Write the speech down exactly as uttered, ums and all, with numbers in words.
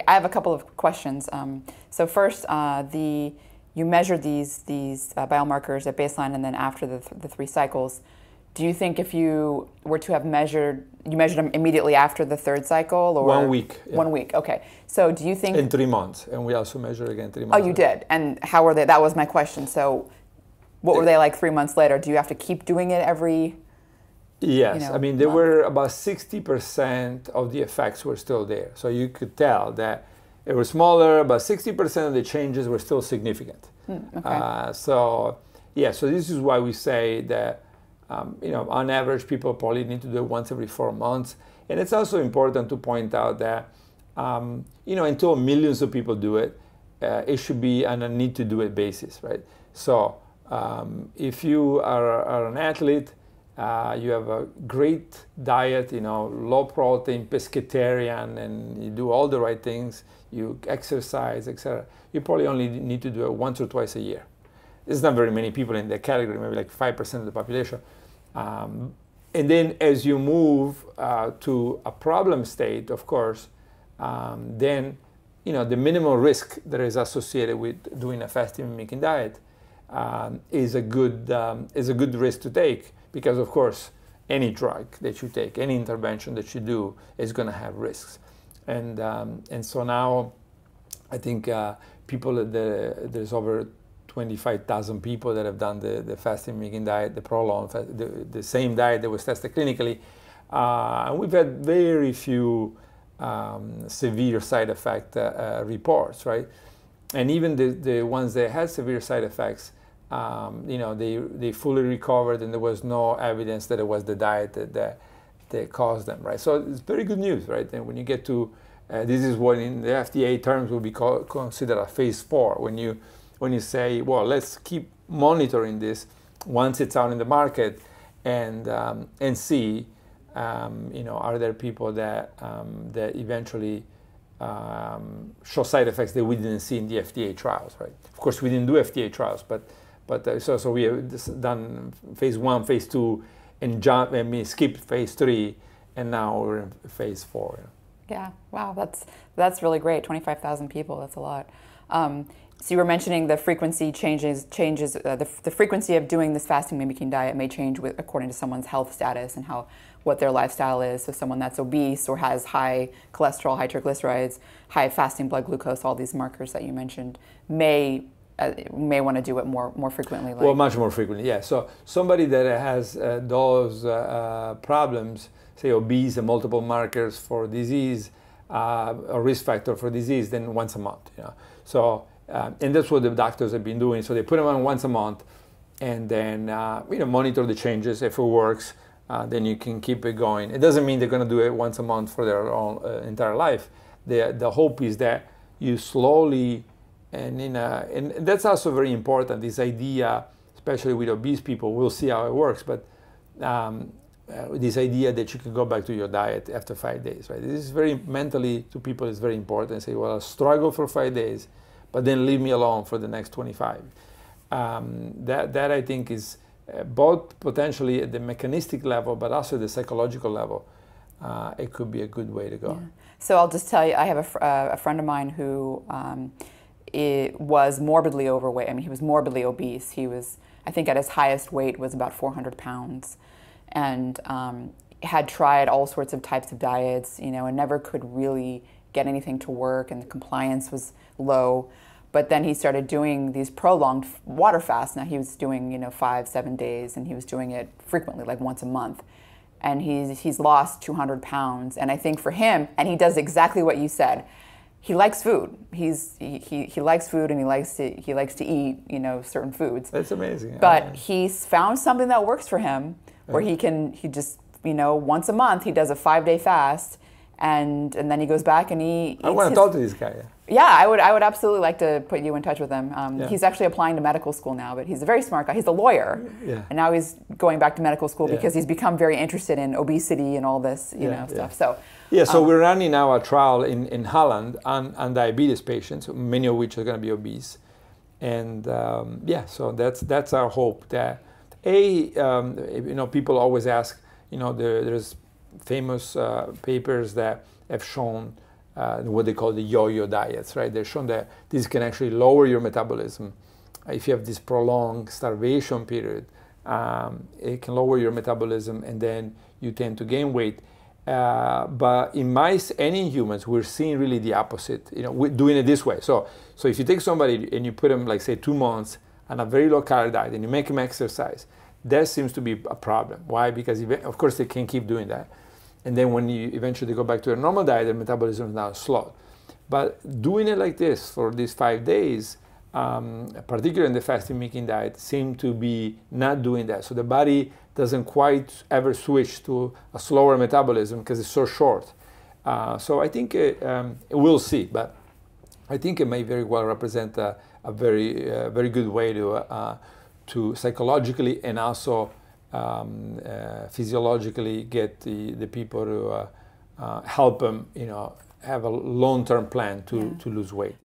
I have a couple of questions. Um, so first, uh, the you measured these these uh, biomarkers at baseline and then after the, th the three cycles. Do you think if you were to have measured, you measured them immediately after the third cycle, or one week? Yeah. One week. Okay. So do you think in three months, and we also measured again three months. Oh, you did. And how were they? That was my question. So, what were they like three months later? Do you have to keep doing it every? Yes, you know, I mean, there month? were about sixty percent of the effects were still there. So you could tell that it was smaller, but sixty percent of the changes were still significant. Mm, okay. Uh, so, yeah, so this is why we say that, um, you know, on average, people probably need to do it once every four months. And it's also important to point out that, um, you know, until millions of people do it, uh, it should be on a need to do it basis, right? So um, if you are, are an athlete, Uh, you have a great diet, you know, low protein, pescatarian, and you do all the right things, you exercise, et cetera. You probably only need to do it once or twice a year. There's not very many people in that category, maybe like five percent of the population. Um, and then as you move uh, to a problem state, of course, um, then, you know, the minimal risk that is associated with doing a fasting mimicking diet um, is a good um, is a good risk to take. Because, of course, any drug that you take, any intervention that you do is going to have risks. And, um, and so now I think uh, people, the, there's over twenty-five thousand people that have done the, the fasting mimicking diet, the prolonged, the, the same diet that was tested clinically. Uh, and we've had very few um, severe side effect uh, uh, reports, right? And even the, the ones that had severe side effects, Um, you know, they, they fully recovered, and there was no evidence that it was the diet that, that, that caused them, right? So it's very good news, right? And when you get to, uh, this is what in the F D A terms will be called, considered a phase four, when you, when you say, well, let's keep monitoring this once it's out in the market and, um, and see, um, you know, are there people that, um, that eventually um, show side effects that we didn't see in the F D A trials, right? Of course, we didn't do F D A trials, but But uh, so, so we have done phase one, phase two, and jump, and we skipped phase three, and now we're in phase four. Yeah, wow, that's that's really great. twenty-five thousand people, that's a lot. Um, so you were mentioning the frequency changes, changes uh, the, the frequency of doing this fasting mimicking diet may change with, according to someone's health status and how what their lifestyle is. So someone that's obese or has high cholesterol, high triglycerides, high fasting blood glucose, all these markers that you mentioned, may Uh, may want to do it more more frequently. Like. Well, much more frequently, yeah. So somebody that has uh, those uh, uh, problems, say obese and multiple markers for disease, uh, a risk factor for disease, then once a month, you know. So, uh, and that's what the doctors have been doing. So they put them on once a month, and then uh, you know, monitor the changes. If it works, uh, then you can keep it going. It doesn't mean they're going to do it once a month for their own uh, entire life. The the hope is that you slowly. And, in a, and that's also very important, this idea, especially with obese people, we'll see how it works, but um, uh, this idea that you can go back to your diet after five days, right? This is very, mentally to people, it's very important. Say, well, I'll struggle for five days, but then leave me alone for the next twenty-five. Um, that, that I think is uh, both potentially at the mechanistic level, but also at the psychological level. Uh, it could be a good way to go. Yeah. So I'll just tell you, I have a, fr uh, a friend of mine who um, it was morbidly overweight. I mean, he was morbidly obese. He was, I think at his highest weight was about four hundred pounds, and um, had tried all sorts of types of diets, you know, and never could really get anything to work, and the compliance was low. But then he started doing these prolonged water fasts. Now he was doing, you know, five, seven days, and he was doing it frequently, like once a month. And he's, he's lost two hundred pounds. And I think for him, and he does exactly what you said, he likes food. He's, he, he, he likes food, and he likes to, he likes to eat, you know, certain foods. That's amazing. But yeah. he's found something that works for him, where he can, he just, you know, once a month, he does a five-day fast, and, and then he goes back and he eats I want to his, talk to this guy. Yeah. Yeah, I would, I would absolutely like to put you in touch with him. Um, yeah. He's actually applying to medical school now, but he's a very smart guy. He's a lawyer, yeah. and now he's going back to medical school yeah. because he's become very interested in obesity and all this, you yeah, know, yeah. stuff. So, yeah, so um, we're running now a trial in, in Holland on, on diabetes patients, many of which are going to be obese. And um, yeah, so that's, that's our hope that, A, um, you know, people always ask, you know, there, there's famous uh, papers that have shown uh, what they call the yo-yo diets, right? They've shown that this can actually lower your metabolism. If you have this prolonged starvation period, um, it can lower your metabolism, and then you tend to gain weight. Uh, but in mice and in humans, we're seeing really the opposite. You know, we're doing it this way. So, so if you take somebody and you put them, like say, two months on a very low-calorie diet, and you make them exercise, that seems to be a problem. Why? Because of course they can keep doing that, and then when you eventually go back to a normal diet, their metabolism is now slowed. But doing it like this for these five days, um, particularly in the fasting mimicking diet, seem to be not doing that. So the body doesn't quite ever switch to a slower metabolism because it's so short. Uh, so I think it, um, we'll see, but I think it may very well represent a, a very, uh, very good way to, uh, to psychologically and also um, uh, physiologically get the, the people to uh, uh, help them, you know, have a long-term plan to, yeah. to lose weight.